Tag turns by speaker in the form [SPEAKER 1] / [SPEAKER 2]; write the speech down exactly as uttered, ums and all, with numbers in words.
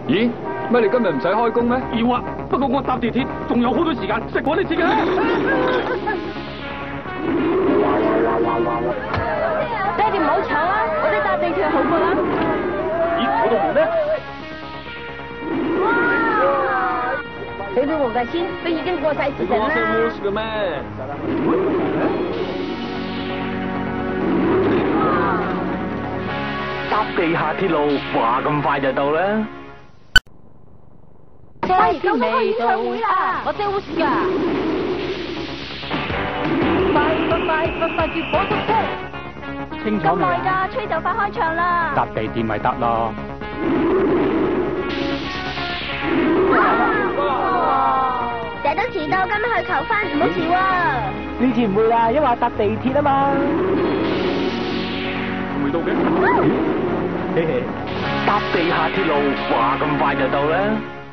[SPEAKER 1] 咦？乜你今日唔使開工咩？
[SPEAKER 2] 要啊，不過我搭地鐵仲有好多時間，食我啲錢嘅。
[SPEAKER 3] 爹哋唔好搶啦，我哋搭地鐵好過啦。
[SPEAKER 2] 咦？嗰度門咧？
[SPEAKER 3] 你對黃大仙都已經過晒時辰啦。
[SPEAKER 2] 嘅咩？搭地下鐵路話咁快就到啦。
[SPEAKER 3] 喂，究竟開演唱會啦！我真係好㗎。快快快快快叫火速車！
[SPEAKER 2] 清楚
[SPEAKER 3] 咁耐㗎，吹就快開場啦。
[SPEAKER 2] 搭地鐵咪得咯。
[SPEAKER 3] 成日都遲到，今日去求婚，唔好遲喎。
[SPEAKER 4] 呢次唔會啦，因為我搭地鐵啊嘛。
[SPEAKER 2] 未到嘅。搭地下鐵路話咁快就到啦。